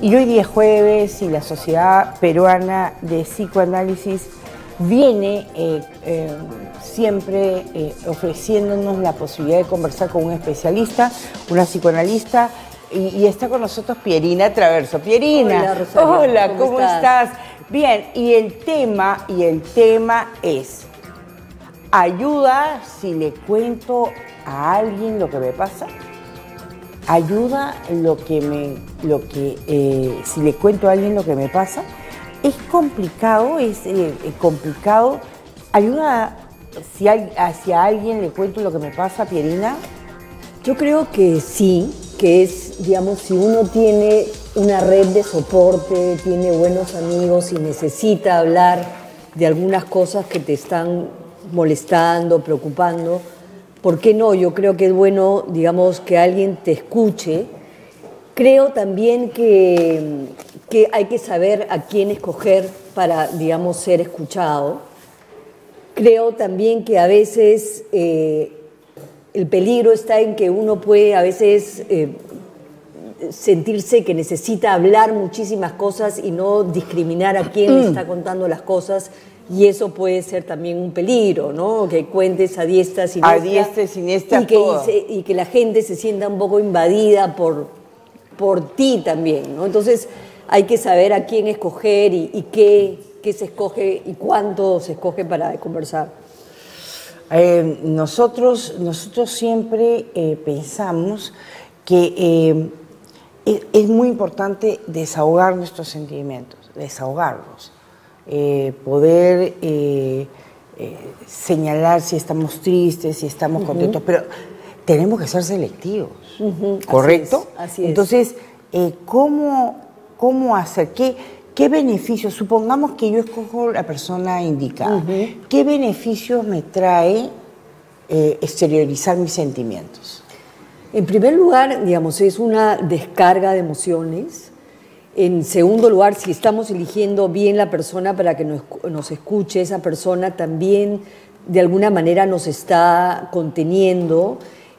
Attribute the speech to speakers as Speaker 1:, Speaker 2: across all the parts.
Speaker 1: Y hoy día es jueves y la Sociedad Peruana de Psicoanálisis viene siempre ofreciéndonos la posibilidad de conversar con un especialista, una psicoanalista, y está con nosotros Pierina Traverso. Pierina,
Speaker 2: hola, Rosario.
Speaker 1: Hola, ¿cómo estás? Bien, y el tema es, ¿ayuda si le cuento a alguien lo que me pasa? ¿Ayuda si le cuento a alguien lo que me pasa? Es complicado, complicado. ¿Ayuda si hacia alguien le cuento lo que me pasa, Pierina?
Speaker 2: Yo creo que sí, que es, digamos, si uno tiene una red de soporte, tiene buenos amigos y necesita hablar de algunas cosas que te están molestando, preocupando, ¿por qué no? Yo creo que es bueno, digamos, que alguien te escuche. Creo también que hay que saber a quién escoger para, digamos, ser escuchado. Creo también que a veces el peligro está en que uno puede a veces sentirse que necesita hablar muchísimas cosas y no discriminar a quién le está contando las cosas. Y eso puede ser también un peligro, ¿no? Que cuentes a diestra, siniestra.
Speaker 1: A diestra, siniestra,
Speaker 2: y que la gente se sienta un poco invadida por ti también, ¿no? Entonces hay que saber a quién escoger y qué se escoge y cuánto se escoge para conversar.
Speaker 1: Nosotros siempre pensamos que es muy importante desahogar nuestros sentimientos, desahogarlos. Poder señalar si estamos tristes, si estamos contentos, pero tenemos que ser selectivos, ¿correcto?
Speaker 2: Así es.
Speaker 1: Entonces, ¿cómo hacer? ¿Qué beneficios? Supongamos que yo escojo la persona indicada. ¿Qué beneficios me trae exteriorizar mis sentimientos?
Speaker 2: En primer lugar, digamos, es una descarga de emociones. En segundo lugar, si estamos eligiendo bien la persona para que nos escuche, esa persona también de alguna manera nos está conteniendo.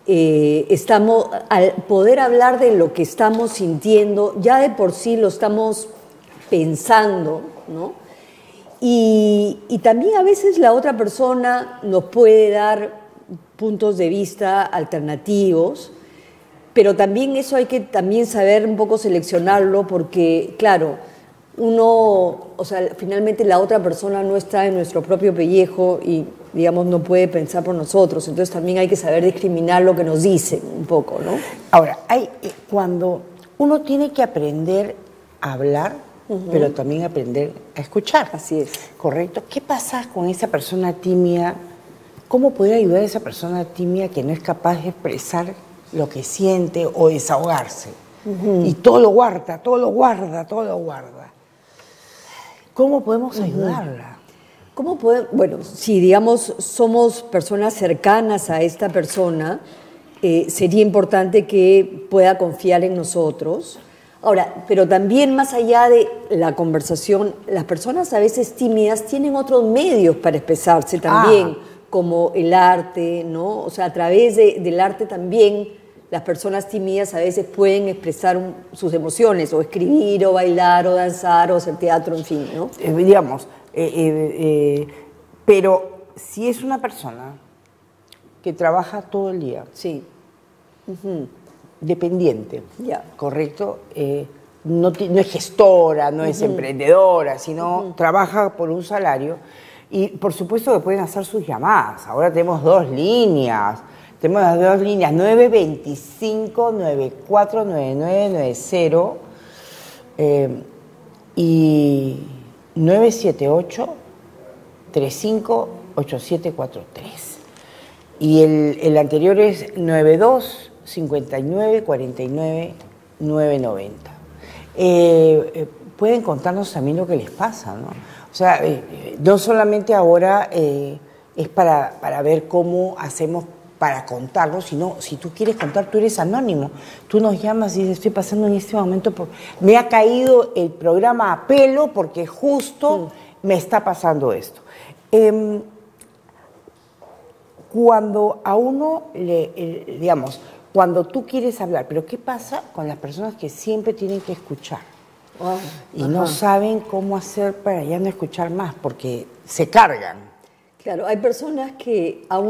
Speaker 2: Al poder hablar de lo que estamos sintiendo, ya de por sí lo estamos pensando, ¿no? Y también a veces la otra persona nos puede dar puntos de vista alternativos. Pero también eso hay que también saber un poco seleccionarlo porque, claro, finalmente la otra persona no está en nuestro propio pellejo y, digamos, no puede pensar por nosotros. Entonces también hay que saber discriminar lo que nos dicen un poco, ¿no?
Speaker 1: Ahora, cuando uno tiene que aprender a hablar, pero también aprender a escuchar.
Speaker 2: Así es.
Speaker 1: ¿Correcto? ¿Qué pasa con esa persona tímida? ¿Cómo poder ayudar a esa persona tímida que no es capaz de expresar lo que siente o desahogarse? Y todo lo guarda. ¿Cómo podemos ayudarla?
Speaker 2: Bueno, si digamos somos personas cercanas a esta persona, sería importante que pueda confiar en nosotros. Ahora, pero también más allá de la conversación, las personas a veces tímidas tienen otros medios para expresarse también, como el arte, ¿no? O sea, a través del arte también las personas tímidas a veces pueden expresar sus emociones, o escribir, o bailar, o danzar, o hacer teatro, en fin, ¿no?
Speaker 1: Pero si es una persona que trabaja todo el día,
Speaker 2: sí,
Speaker 1: dependiente,
Speaker 2: ya,
Speaker 1: ¿correcto? No es gestora, no es emprendedora, sino trabaja por un salario. Y por supuesto que pueden hacer sus llamadas. Ahora tenemos dos líneas. Tenemos las dos líneas, 925-949990 y 978-358743. Y el anterior es 92-59-49-990. Pueden contarnos también lo que les pasa, ¿no? O sea, no solamente ahora es para ver cómo hacemos para contarlo, sino si tú quieres contar, tú eres anónimo. Tú nos llamas y dices, estoy pasando en este momento, me ha caído el programa a pelo porque justo me está pasando esto. Cuando a uno digamos, cuando tú quieres hablar, pero ¿qué pasa con las personas que siempre tienen que escuchar? y no saben cómo hacer para ya no escuchar más, porque se cargan.
Speaker 2: Claro, hay personas que a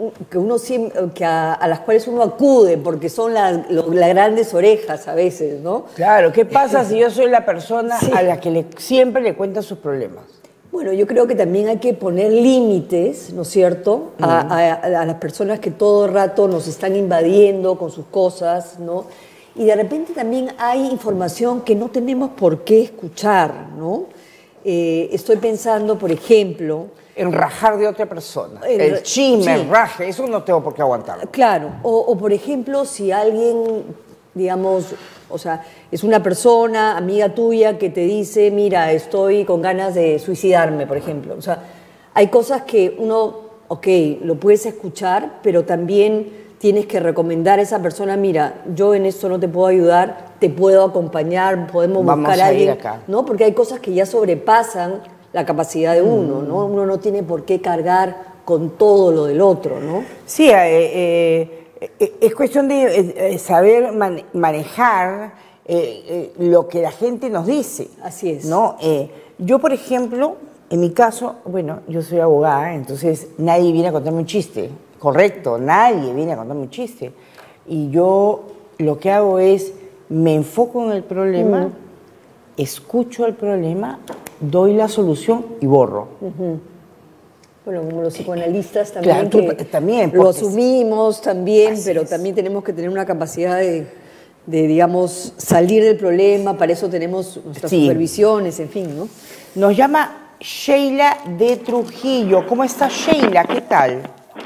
Speaker 2: las cuales uno acude porque son las grandes orejas a veces, ¿no?
Speaker 1: Claro, ¿qué pasa si yo soy la persona a la que siempre le cuenta sus problemas?
Speaker 2: Bueno, yo creo que también hay que poner límites, ¿no es cierto?, a las personas que todo el rato nos están invadiendo con sus cosas, ¿no? Y de repente también hay información que no tenemos por qué escuchar, ¿no? Estoy pensando, por ejemplo...
Speaker 1: En rajar de otra persona. El chisme, el raje, eso no tengo por qué aguantarlo.
Speaker 2: Claro, o por ejemplo, si alguien, digamos, o sea, es una persona, amiga tuya, que te dice, mira, estoy con ganas de suicidarme, por ejemplo. O sea, hay cosas que uno, lo puedes escuchar, pero también tienes que recomendar a esa persona, mira, yo en esto no te puedo ayudar, te puedo acompañar, podemos buscar a alguien, ¿no? Porque hay cosas que ya sobrepasan la capacidad de uno, ¿no? Uno no tiene por qué cargar con todo lo del otro, ¿no?
Speaker 1: Sí, es cuestión de saber manejar lo que la gente nos dice.
Speaker 2: Así es.
Speaker 1: ¿No? Yo, por ejemplo, en mi caso, bueno, yo soy abogada, entonces nadie viene a contarme un chiste, correcto, nadie viene a contarme un chiste. Y yo lo que hago es, me enfoco en el problema, escucho el problema, doy la solución y borro.
Speaker 2: Bueno, como los psicoanalistas también,
Speaker 1: claro, también
Speaker 2: lo asumimos también, pero
Speaker 1: es.
Speaker 2: También tenemos que tener una capacidad de, digamos, salir del problema, para eso tenemos nuestras supervisiones, en fin, ¿no?
Speaker 1: Nos llama Sheila de Trujillo. ¿Cómo está Sheila? ¿Qué tal?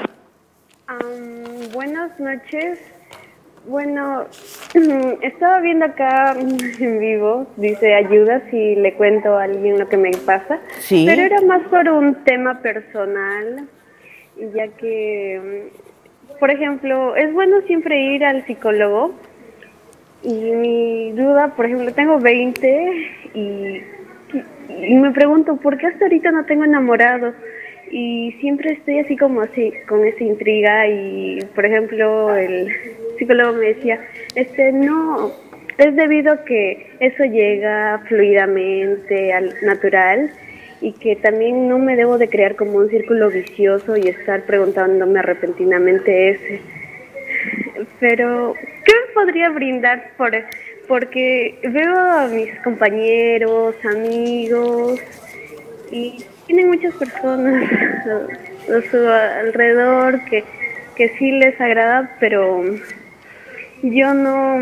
Speaker 3: Buenas noches. Bueno, estaba viendo acá en vivo, dice ayuda si le cuento a alguien lo que me pasa, pero era más por un tema personal, ya que, por ejemplo, es bueno siempre ir al psicólogo y mi duda, por ejemplo, tengo 20 y me pregunto, ¿por qué hasta ahorita no tengo enamorado? Y siempre estoy así como así, con esa intriga y, por ejemplo, el psicólogo me decía, no, es debido a que eso llega fluidamente, al natural, y que también no me debo de crear como un círculo vicioso y estar preguntándome repentinamente ese. Pero, ¿qué me podría brindar? Porque veo a mis compañeros, amigos, y tienen muchas personas a su alrededor que sí les agrada, pero yo no,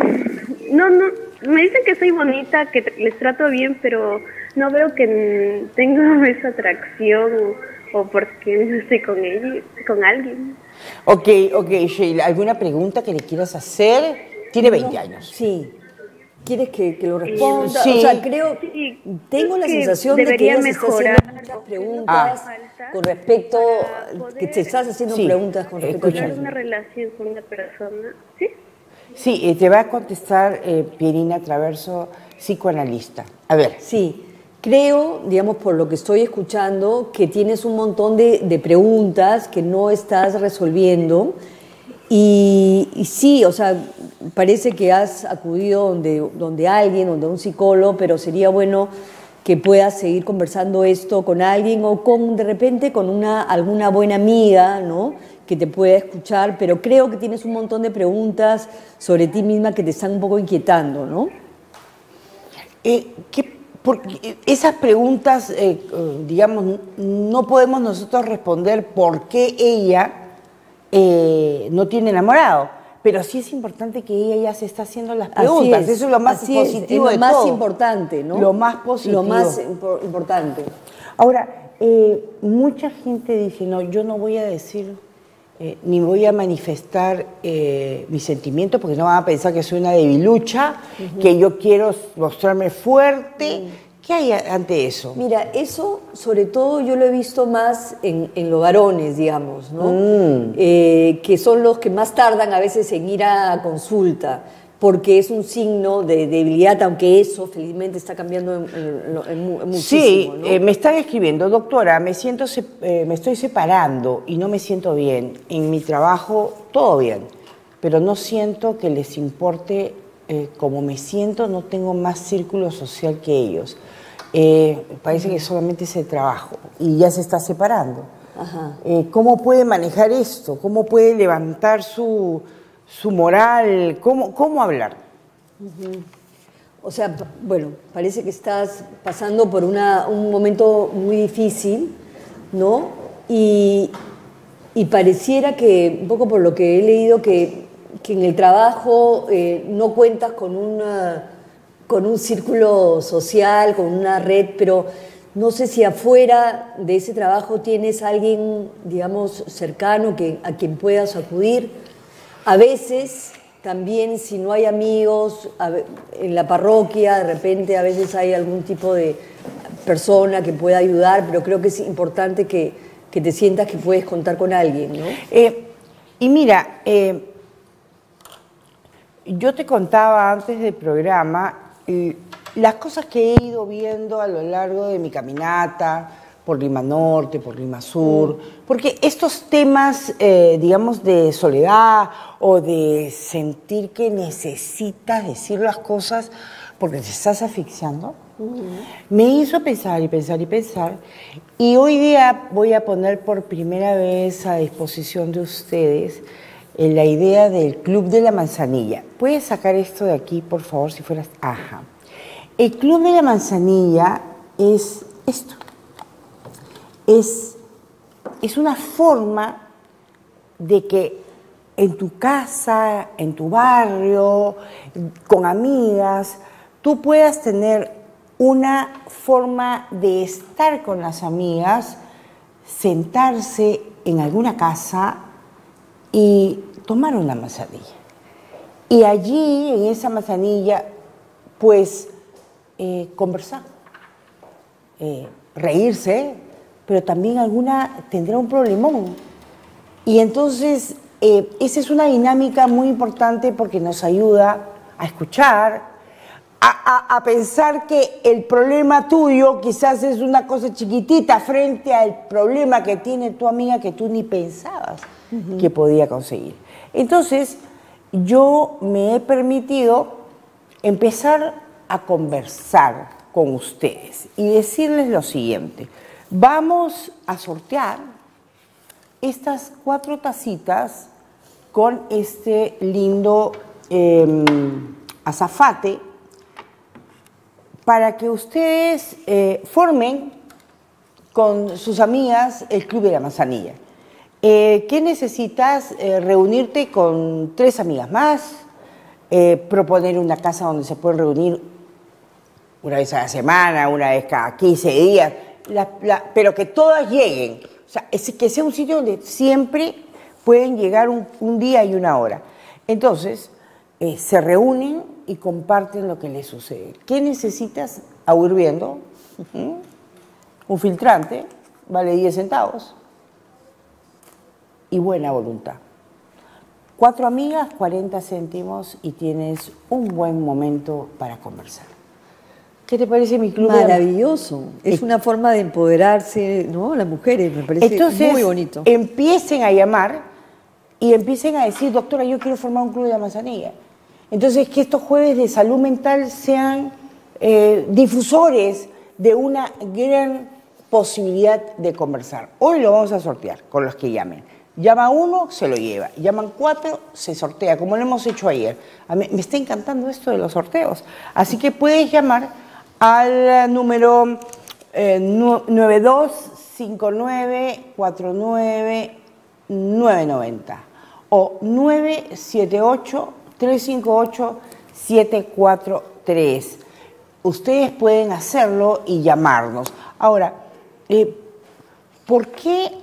Speaker 3: me dicen que soy bonita, que les trato bien, pero no veo que tengo esa atracción o porque no estoy con alguien.
Speaker 1: Ok, Sheila, ¿alguna pregunta que le quieras hacer? Tiene 20 años.
Speaker 2: Sí. ¿Quieres que lo responda?
Speaker 1: Sí.
Speaker 2: O sea, tengo la sensación de que ella se está haciendo muchas preguntas con respecto, que te estás haciendo preguntas con respecto a
Speaker 3: una relación con una persona, ¿sí?
Speaker 1: Sí, te va a contestar Pierina Traverso, psicoanalista. A ver.
Speaker 2: Sí, creo, digamos, por lo que estoy escuchando, que tienes un montón de preguntas que no estás resolviendo. Y sí, o sea, parece que has acudido donde alguien, donde un psicólogo, pero sería bueno que puedas seguir conversando esto con alguien o de repente con alguna buena amiga, ¿no?, que te pueda escuchar, pero creo que tienes un montón de preguntas sobre ti misma que te están un poco inquietando, ¿no?
Speaker 1: Porque esas preguntas, digamos, no podemos nosotros responder por qué ella no tiene enamorado, pero sí es importante que ella ya se está haciendo las preguntas. Eso es lo más positivo de todo.
Speaker 2: Lo más importante, ¿no?
Speaker 1: Lo más positivo.
Speaker 2: Lo más importante.
Speaker 1: Ahora, mucha gente dice, no, yo no voy a decir ni voy a manifestar mis sentimientos porque no van a pensar que soy una debilucha, que yo quiero mostrarme fuerte. ¿Qué hay ante eso?
Speaker 2: Mira, eso sobre todo yo lo he visto más en los varones, digamos, ¿no? Que son los que más tardan a veces en ir a consulta, porque es un signo de debilidad, aunque eso felizmente está cambiando muchísimo.
Speaker 1: Sí,
Speaker 2: ¿no?
Speaker 1: Me están escribiendo, doctora, me estoy separando y no me siento bien. En mi trabajo todo bien, pero no siento que les importe como me siento, no tengo más círculo social que ellos. Parece que solamente es el trabajo y ya se está separando.
Speaker 2: Ajá.
Speaker 1: ¿Cómo puede manejar esto? ¿Cómo puede levantar su moral? ¿Cómo hablar?
Speaker 2: O sea, bueno, parece que estás pasando por un momento muy difícil, ¿no? Y pareciera que, un poco por lo que he leído, que en el trabajo no cuentas con un círculo social, con una red, pero no sé si afuera de ese trabajo tienes a alguien, digamos, cercano a quien puedas acudir. A veces, también, si no hay amigos en la parroquia, de repente a veces hay algún tipo de persona que pueda ayudar, pero creo que es importante que te sientas que puedes contar con alguien, ¿no?
Speaker 1: Y mira, yo te contaba antes del programa las cosas que he ido viendo a lo largo de mi caminata por Lima Norte, por Lima Sur, porque estos temas, digamos, de soledad o de sentir que necesitas decir las cosas porque te estás asfixiando, me hizo pensar y pensar y pensar, y hoy día voy a poner por primera vez a disposición de ustedes la idea del Club de la Manzanilla. ¿Puedes sacar esto de aquí, por favor, si fueras? Ajá. El Club de la Manzanilla es esto. Es una forma de que en tu casa, en tu barrio, con amigas, tú puedas tener una forma de estar con las amigas, sentarse en alguna casa y tomar una manzanilla. Y allí, en esa manzanilla, pues, conversar, reírse, pero también alguna tendrá un problemón. Y entonces, esa es una dinámica muy importante porque nos ayuda a escuchar, a pensar que el problema tuyo quizás es una cosa chiquitita frente al problema que tiene tu amiga que tú ni pensabas que podía conseguir. Entonces, yo me he permitido empezar a conversar con ustedes y decirles lo siguiente. Vamos a sortear estas 4 tacitas con este lindo azafate para que ustedes formen con sus amigas el Club de la Manzanilla. ¿Qué necesitas? Reunirte con 3 amigas más, proponer una casa donde se pueden reunir una vez a la semana, una vez cada 15 días, pero que todas lleguen. O sea, que sea un sitio donde siempre pueden llegar un día y una hora. Entonces, se reúnen y comparten lo que les sucede. ¿Qué necesitas? Agua hirviendo, un filtrante, vale 10 centavos, y buena voluntad. 4 amigas, 40 céntimos y tienes un buen momento para conversar. ¿Qué te parece mi club?
Speaker 2: Maravilloso. Es una forma de empoderarse, ¿no? Las mujeres, me parece.
Speaker 1: Entonces,
Speaker 2: muy bonito.
Speaker 1: Empiecen a llamar y empiecen a decir, doctora, yo quiero formar un club de la manzanilla. Entonces, que estos jueves de salud mental sean difusores de una gran posibilidad de conversar. Hoy lo vamos a sortear con los que llamen. Llama 1, se lo lleva. Llaman 4, se sortea, como lo hemos hecho ayer. Me está encantando esto de los sorteos. Así que puedes llamar al número 9259499990 o 978-358-743. Ustedes pueden hacerlo y llamarnos. Ahora, ¿por qué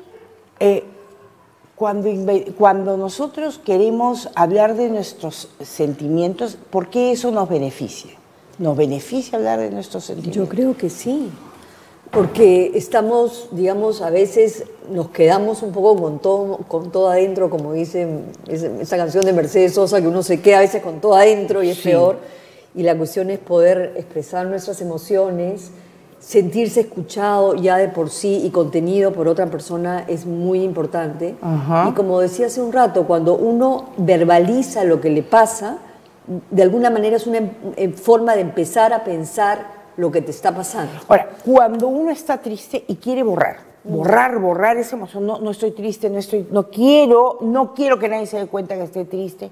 Speaker 1: cuando nosotros queremos hablar de nuestros sentimientos, por qué eso nos beneficia? ¿Nos beneficia hablar de nuestros sentimientos?
Speaker 2: Yo creo que sí, porque estamos, digamos, a veces nos quedamos un poco con todo adentro, como dice esa canción de Mercedes Sosa, que uno se queda a veces con todo adentro y es peor, y la cuestión es poder expresar nuestras emociones, sentirse escuchado ya de por sí y contenido por otra persona es muy importante. Y como decía hace un rato, cuando uno verbaliza lo que le pasa, de alguna manera es una forma de empezar a pensar lo que te está pasando.
Speaker 1: Ahora, cuando uno está triste y quiere borrar esa emoción, no estoy triste, no quiero que nadie se dé cuenta que esté triste,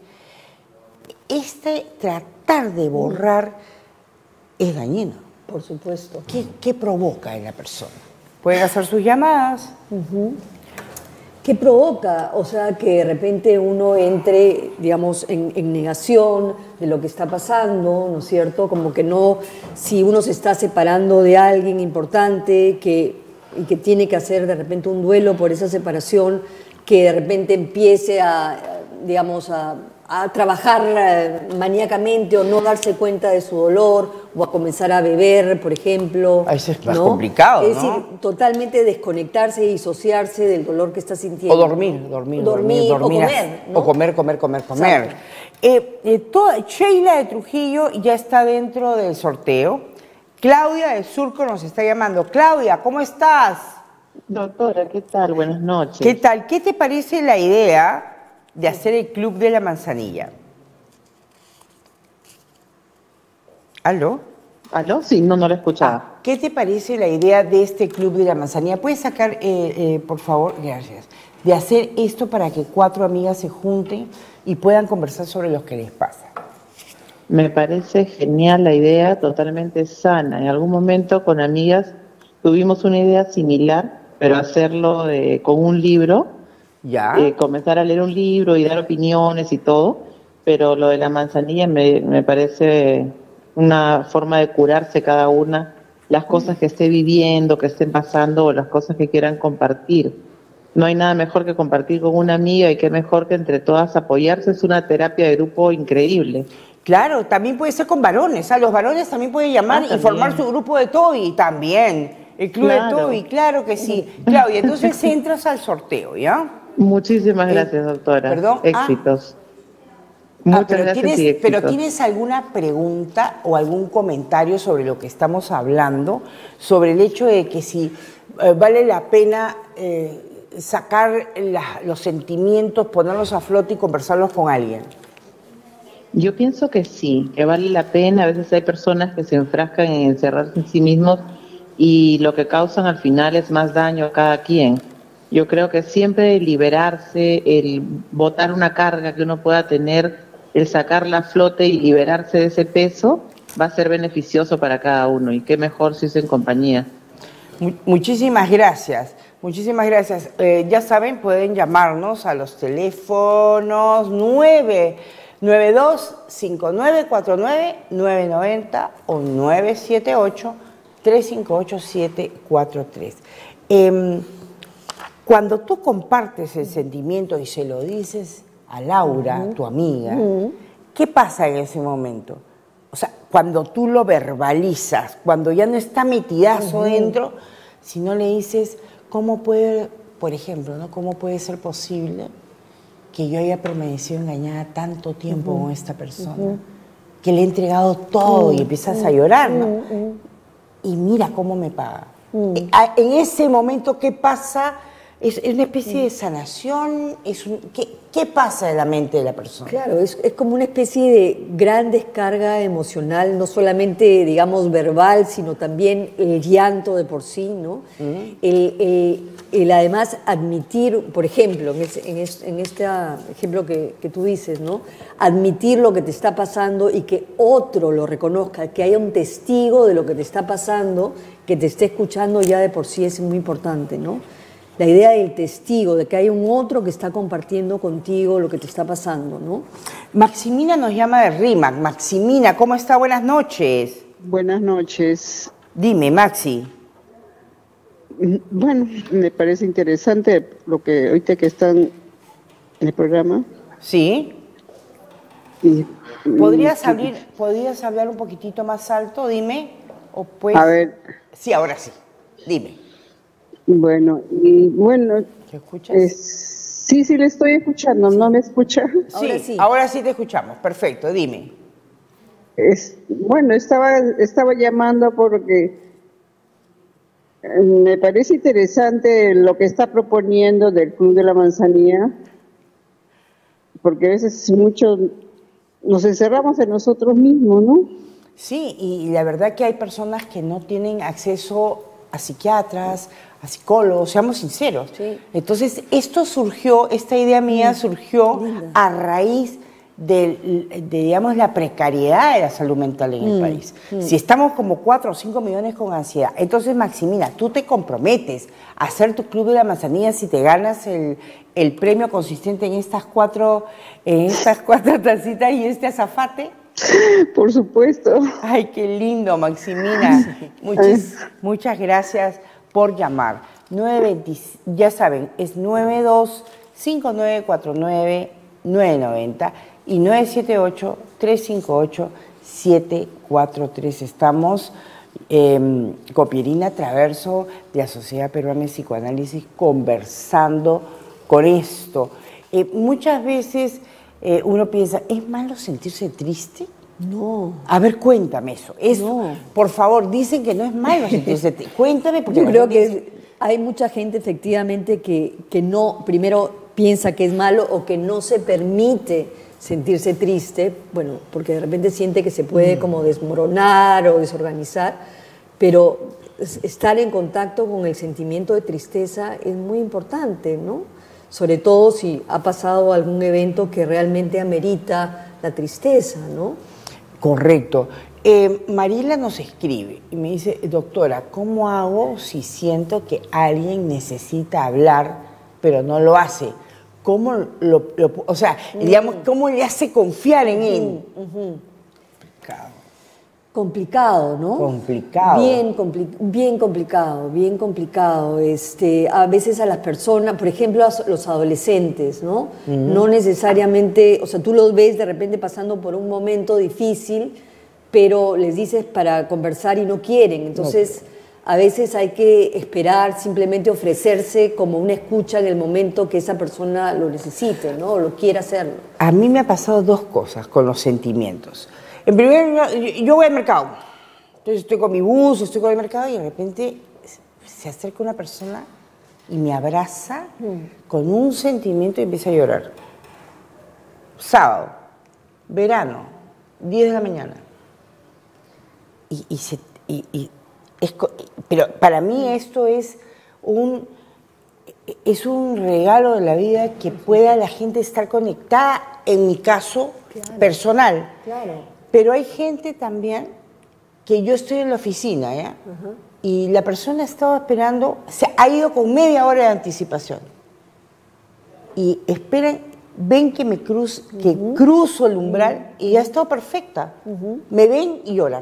Speaker 1: tratar de borrar es dañino.
Speaker 2: Por supuesto.
Speaker 1: ¿Qué provoca en la persona? Pueden hacer sus llamadas.
Speaker 2: ¿Qué provoca? O sea, que de repente uno entre, digamos, en negación de lo que está pasando, ¿no es cierto? Como que no, si uno se está separando de alguien importante y que tiene que hacer de repente un duelo por esa separación, que de repente empiece digamos, a trabajar maníacamente o no darse cuenta de su dolor o a comenzar a beber, por ejemplo.
Speaker 1: Eso es más complicado, ¿no?
Speaker 2: Es decir, totalmente desconectarse y disociarse del dolor que está sintiendo.
Speaker 1: O dormir
Speaker 2: o comer, ¿no?
Speaker 1: O comer. Sheila de Trujillo ya está dentro del sorteo. Claudia de Surco nos está llamando. Claudia, ¿cómo estás?
Speaker 4: Doctora, ¿qué tal? Buenas noches.
Speaker 1: ¿Qué tal? ¿Qué te parece la idea de hacer el Club de la Manzanilla? ¿Aló?
Speaker 4: ¿Aló? Sí, no lo escuchaba.
Speaker 1: ¿Qué te parece la idea de este Club de la Manzanilla? ¿Puedes sacar, por favor, gracias, de hacer esto para que 4 amigas se junten y puedan conversar sobre lo que les pasa?
Speaker 4: Me parece genial la idea, totalmente sana. En algún momento con amigas tuvimos una idea similar, pero hacerlo con un libro.
Speaker 1: Ya.
Speaker 4: Comenzar a leer un libro y dar opiniones y todo, pero lo de la manzanilla me parece una forma de curarse cada una las cosas que esté viviendo, que estén pasando o las cosas que quieran compartir. No hay nada mejor que compartir con una amiga y qué mejor que entre todas apoyarse. Es una terapia de grupo increíble.
Speaker 1: Claro, también puede ser con varones. Los varones también pueden llamar y formar su grupo de Toby también. El club de Toby, claro que sí. Claudia, entonces entras al sorteo, ¿ya?
Speaker 4: Muchísimas gracias, doctora.
Speaker 1: ¿Perdón?
Speaker 4: Éxitos. Muchas gracias y éxitos.
Speaker 1: Pero ¿tienes alguna pregunta o algún comentario sobre lo que estamos hablando? Sobre el hecho de que si vale la pena sacar los sentimientos, ponerlos a flote y conversarlos con alguien.
Speaker 4: Yo pienso que sí, que vale la pena. A veces hay personas que se enfrascan en encerrarse en sí mismos y lo que causan al final es más daño a cada quien. Yo creo que siempre liberarse, el botar una carga que uno pueda tener, el sacarla a flote y liberarse de ese peso va a ser beneficioso para cada uno. Y qué mejor si es en compañía.
Speaker 1: Muchísimas gracias. Muchísimas gracias. Ya saben, pueden llamarnos a los teléfonos 992-5949-990 o 978-358-743. Cuando tú compartes el sentimiento y se lo dices a Laura, tu amiga, ¿qué pasa en ese momento? O sea, cuando tú lo verbalizas, cuando ya no está metidazo dentro, si no le dices, ¿cómo puede, por ejemplo, ¿no? ¿Cómo puede ser posible que yo haya permanecido engañada tanto tiempo con esta persona? Que le he entregado todo y empiezas a llorar, ¿no? Y mira cómo me paga. En ese momento, ¿qué pasa? Es una especie de sanación. ¿Qué pasa en la mente de la persona?
Speaker 2: Claro, es como una especie de gran descarga emocional, no solamente, digamos, verbal, sino también el llanto de por sí, ¿no? El además admitir, por ejemplo, en este ejemplo que tú dices, ¿no? Admitir lo que te está pasando y que otro lo reconozca, que haya un testigo de lo que te está pasando, que te esté escuchando, ya de por sí es muy importante, ¿no? La idea del testigo, de que hay un otro que está compartiendo contigo lo que te está pasando, ¿no?
Speaker 1: Maximina nos llama de RIMAC. Maximina, ¿cómo está? Buenas noches.
Speaker 5: Buenas noches.
Speaker 1: Dime, Maxi.
Speaker 5: Bueno, me parece interesante lo que ahorita que están en el programa.
Speaker 1: Sí. ¿Podrías hablar un poquitito más alto? Dime.
Speaker 5: A ver.
Speaker 1: Sí, ahora sí. Dime.
Speaker 5: Bueno,
Speaker 1: ¿Te escuchas?
Speaker 5: Sí, le estoy escuchando. ¿No me escucha?
Speaker 1: Sí, ahora sí te escuchamos. Perfecto, dime.
Speaker 5: Bueno, estaba llamando porque me parece interesante lo que está proponiendo del Club de la Manzanilla, porque a veces muchos nos encerramos en nosotros mismos, ¿no?
Speaker 1: Sí, y la verdad que hay personas que no tienen acceso a psiquiatras, a psicólogos, seamos sinceros.
Speaker 2: Sí.
Speaker 1: Entonces, esta idea mía surgió a raíz de, digamos, la precariedad de la salud mental en el país. Si estamos como 4 o 5 millones con ansiedad, entonces, Maximina, tú te comprometes a hacer tu club de la manzanilla si te ganas el premio consistente en estas cuatro tacitas y este azafate.
Speaker 5: Por supuesto.
Speaker 1: Ay, qué lindo, Maximina. Muchas gracias por llamar. 920, ya saben, es 92-5949-990 y 978-358-743. Estamos con Pierina Traverso de la Sociedad Peruana de Psicoanálisis conversando con esto. Muchas veces uno piensa, ¿es malo sentirse triste?
Speaker 2: No.
Speaker 1: A ver, cuéntame eso.
Speaker 2: No.
Speaker 1: Por favor, dicen que no es malo sentirse triste. Cuéntame, porque
Speaker 2: yo creo que hay mucha gente efectivamente que no, primero piensa que es malo o que no se permite sentirse triste, bueno, porque de repente siente que se puede como desmoronar o desorganizar, pero estar en contacto con el sentimiento de tristeza es muy importante, ¿no? Sobre todo si ha pasado algún evento que realmente amerita la tristeza, ¿no?
Speaker 1: Correcto. Mariela nos escribe y me dice, doctora, ¿cómo hago si siento que alguien necesita hablar pero no lo hace? ¿Cómo o sea, digamos, cómo le hace confiar en él?
Speaker 2: Complicado, ¿no?
Speaker 1: Complicado.
Speaker 2: Bien complicado. A veces a las personas, por ejemplo, a los adolescentes, ¿no? No necesariamente, o sea, tú los ves de repente pasando por un momento difícil, pero les dices para conversar y no quieren. Entonces, a veces hay que esperar, simplemente ofrecerse como una escucha en el momento que esa persona lo necesite, ¿no? O lo quiera hacerlo.
Speaker 1: A mí me ha pasado dos cosas con los sentimientos. En primer lugar, yo voy al mercado. Entonces estoy con mi bus, estoy con el mercado y de repente se acerca una persona y me abraza con un sentimiento y empieza a llorar. Sábado, verano, 10 de la mañana. Pero para mí esto es un regalo de la vida que pueda la gente estar conectada, en mi caso personal.
Speaker 2: Claro.
Speaker 1: Pero hay gente también que yo estoy en la oficina, ¿ya? Y la persona estaba esperando, se ha ido con media hora de anticipación. Y esperan, ven que cruzo el umbral y ya está perfecta. Me ven y lloran.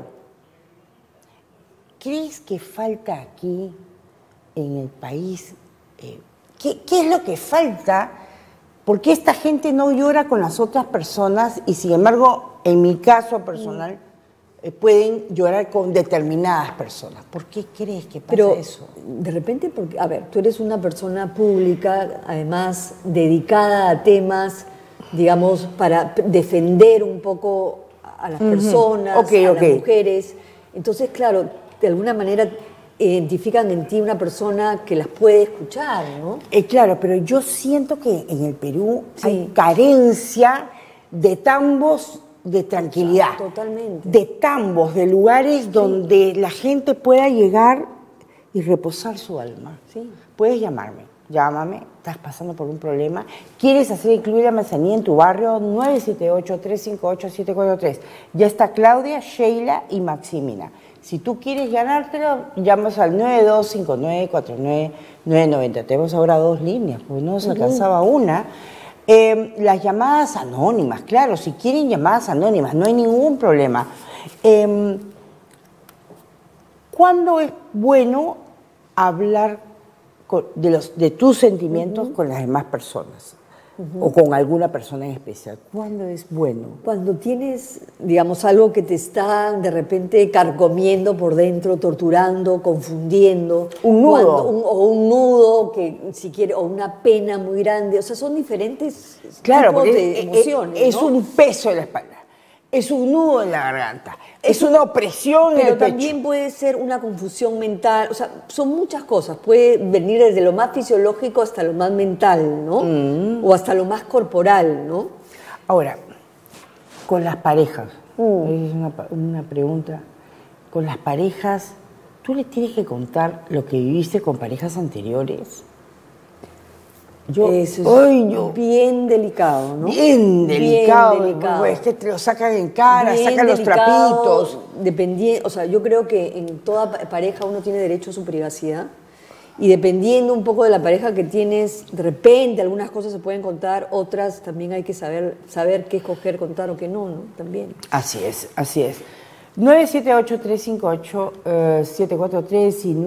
Speaker 1: ¿Crees que falta aquí, en el país? ¿Qué es lo que falta? ¿Por qué esta gente no llora con las otras personas y, sin embargo, en mi caso personal, pueden llorar con determinadas personas? ¿Por qué crees que pasa eso?
Speaker 2: De repente, porque, a ver, tú eres una persona pública, además dedicada a temas, digamos, para defender un poco a las personas, a las mujeres. Entonces, claro, de alguna manera identifican en ti una persona que las puede escuchar, ¿no?
Speaker 1: Claro, pero yo siento que en el Perú hay carencia de tambos de tranquilidad.
Speaker 2: Totalmente.
Speaker 1: De tambos, de lugares donde la gente pueda llegar y reposar su alma.
Speaker 2: Sí.
Speaker 1: Puedes llámame, estás pasando por un problema, quieres hacer el Club de la Manzanilla en tu barrio, 978-358-743. Ya está Claudia, Sheila y Maximina. Si tú quieres ganártelo, llamas al 92-5949-990. Tenemos ahora 2 líneas, porque no nos alcanzaba una. Las llamadas anónimas, claro, si quieren llamadas anónimas, no hay ningún problema. ¿Cuándo es bueno hablar de tus sentimientos con las demás personas? O con alguna persona en especial. ¿Cuándo es bueno?
Speaker 2: Cuando tienes, digamos, algo que te está de repente carcomiendo por dentro, torturando, confundiendo.
Speaker 1: Un nudo.
Speaker 2: O un nudo, si quiere, o una pena muy grande. O sea, son diferentes tipos de emociones.
Speaker 1: Es un peso en la espalda. Es un nudo en la garganta, es una opresión en el pecho.
Speaker 2: Pero también puede ser una confusión mental, o sea, son muchas cosas. Puede venir desde lo más fisiológico hasta lo más mental, ¿no? O hasta lo más corporal, ¿no?
Speaker 1: Ahora, Con las parejas, es una pregunta. Con las parejas, ¿tú les tienes que contar lo que viviste con parejas anteriores?
Speaker 2: Eso es bien delicado, ¿no?
Speaker 1: Bien delicado. Es que te lo sacan en cara, bien sacan delicado, los trapitos.
Speaker 2: O sea, yo creo que en toda pareja uno tiene derecho a su privacidad. Y dependiendo un poco de la pareja que tienes, de repente algunas cosas se pueden contar, otras también hay que saber qué escoger, contar o qué no, ¿no? También.
Speaker 1: Así es, así es. 978-358-743 y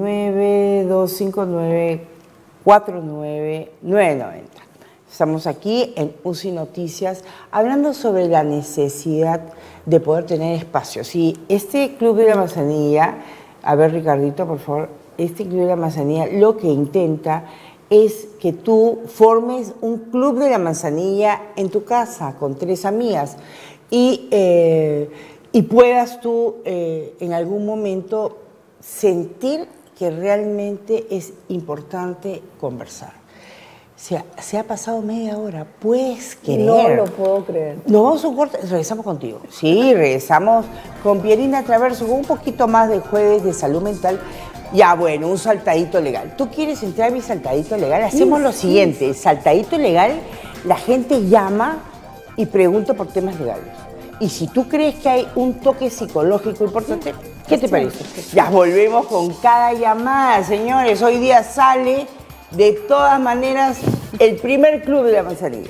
Speaker 1: 9259-49990. Estamos aquí en UCI Noticias hablando sobre la necesidad de poder tener espacios. Y este Club de la Manzanilla, a ver Ricardito, por favor, este Club de la Manzanilla lo que intenta es que tú formes un Club de la Manzanilla en tu casa con 3 amigas y puedas tú en algún momento sentir que realmente es importante conversar. Se ha pasado media hora, ¿puedes creer?
Speaker 2: No lo puedo creer.
Speaker 1: Nos vamos a un corte, regresamos contigo. Sí, regresamos con Pierina Traverso, con un poquito más de Jueves de Salud Mental. Ya, bueno, un saltadito legal. ¿Tú quieres entrar a mi saltadito legal? Hacemos lo siguiente, saltadito legal, la gente llama y pregunta por temas legales. Y si tú crees que hay un toque psicológico importante, ¿qué te parece? Ya volvemos con cada llamada, señores. Hoy día sale, de todas maneras, el primer Club de la Manzanilla.